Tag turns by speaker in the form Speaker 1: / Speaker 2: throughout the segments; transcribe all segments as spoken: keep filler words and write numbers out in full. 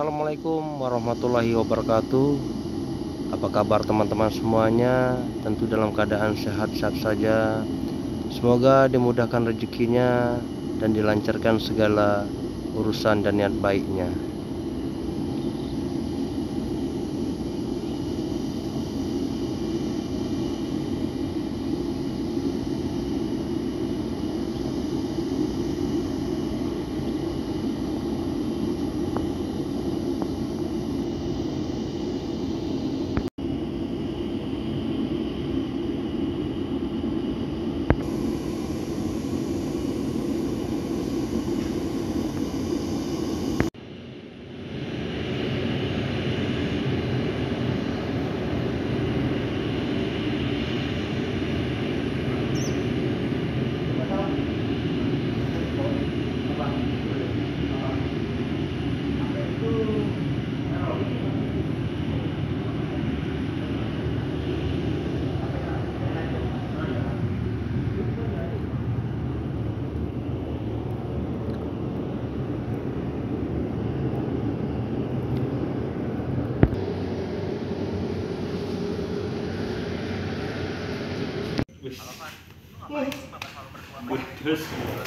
Speaker 1: Assalamualaikum warahmatullahi wabarakatuh. Apa kabar teman-teman semuanya? Tentu dalam keadaan sehat-sehat saja. Semoga dimudahkan rezekinya dan dilancarkan segala urusan dan niat baiknya.
Speaker 2: Terus,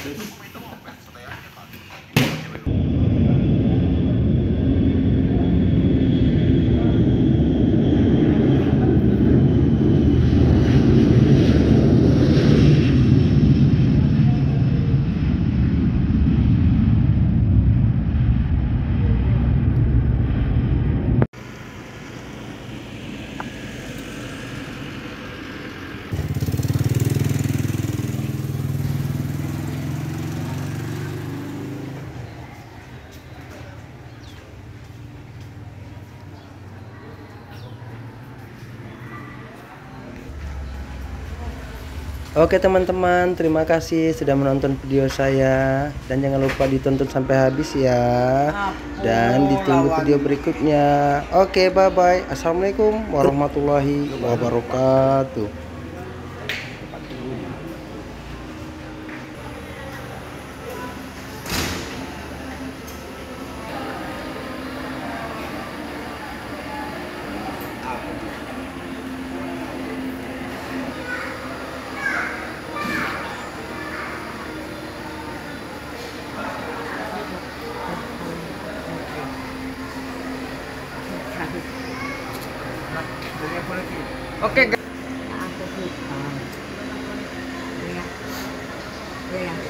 Speaker 1: Oke teman-teman, terima kasih sudah menonton video saya. Dan jangan lupa ditonton sampai habis ya. Dan ditunggu video berikutnya. Oke, bye-bye. Assalamualaikum warahmatullahi wabarakatuh.
Speaker 3: Oke, guys. Aku sih. Ya. Ya.